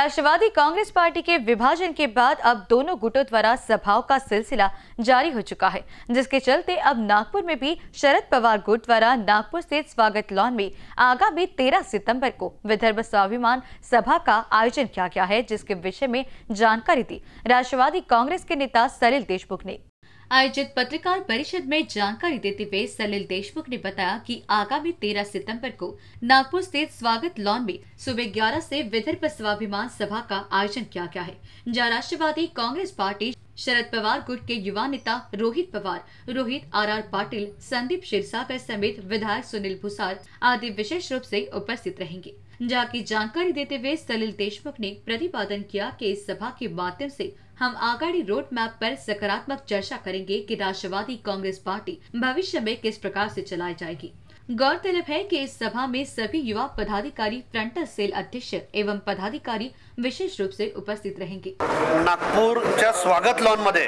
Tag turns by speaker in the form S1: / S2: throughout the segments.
S1: राष्ट्रवादी Congress party के विभाजन के बाद अब दोनों गुटों द्वारा सभाओं का सिलसिला जारी हो चुका है, जिसके चलते अब नागपुर में भी शरद पवार गुट द्वारा नागपुर स्थित स्वागत लॉन में आगामी 13 सितंबर को विदर्भ स्वाभिमान सभा का आयोजन किया गया है, जिसके विषय में जानकारी दी राष्ट्रवादी कांग्रेस के नेता सलिल देशमुख ने। आयोजित पत्रकार परिषद में जानकारी देते हुए सलिल देशमुख ने बताया कि आगामी 13 सितंबर को नागपुर स्थित स्वागत लॉन में सुबह 11 से विदर्भ स्वाभिमान सभा का आयोजन किया गया है, जहां राष्ट्रवादी कांग्रेस पार्टी शरद पवार गुट के युवा नेता रोहित पवार, रोहित आर पाटिल, संदीप क्षीरसागर समेत विधायक सुनील भूसार आदि विशेष रूप से उपस्थित रहेंगे। जहाँ की जानकारी देते हुए सलिल देशमुख ने प्रतिपादन किया कि इस सभा के माध्यम से हम आगामी रोड मैप पर सकारात्मक चर्चा करेंगे कि राष्ट्रवादी कांग्रेस पार्टी भविष्य में किस प्रकार से चलाई जाएगी। गौरतलब है कि इस सभा में सभी युवा पदाधिकारी, फ्रंटल सेल अध्यक्ष एवं पदाधिकारी विशेष रूप से उपस्थित रहेंगे।
S2: नागपूरच्या स्वागत लॉन मध्ये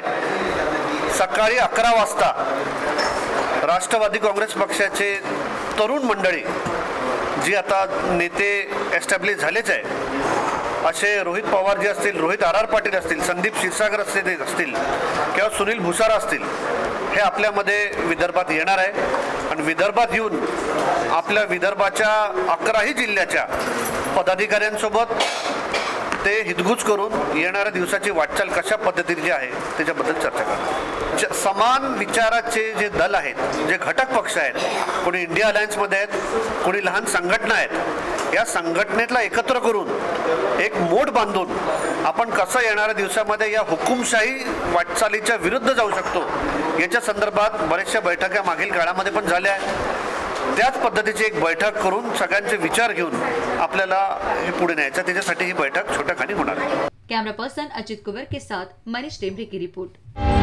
S2: सकाळी 11 वाजता राष्ट्रवादी काँग्रेस पक्षाचे तरुण मंडळी जी आता नेते एस्टॅब्लिश झालेच आहे असे रोहित पवार जी असतील, रोहित आर पाटील असतील, संदीप क्षीरसागर असतील किंवा सुनील भूसार असतील, हे आपल्यामध्ये विदर्भात येणार आहे आणि विदर्भात येऊन आपल्या विदर्भाच्या 11ही जिल्ह्याच्या पदाधिकाऱ्यांसोबत ते हितगुज करून येणाऱ्या दिवसाची वाटचाल कशा पद्धतीने आहे त्याच्याबद्दल चर्चा करणार। समान विचाराचे जे दल आहेत, जे घटक पक्ष आहेत, कोणी इंडिया अलायन्स मध्ये आहेत, कोणी लहान संघटना आहेत, या संघटनेला एकत्र करून एक मोठ बांधून आपण कसं येणाऱ्या दिवसामध्ये या हुकुमशाही वाटचालीच्या विरुद्ध जाऊ शकतो याच्या संदर्भात बरेचशा बैठका मागील काळामध्ये पण झाल्या आहेत। त्याच पद्धतीची एक बैठक करून सगळ्यांचे विचार घेऊन आपल्याला हे पुढे न्यायचं, त्याच्यासाठी ही बैठक छोट्या खाणी होणार आहे।
S1: कैमरा पर्सन अजित कुंवर के साथ मनीष टेम्बरे की रिपोर्ट।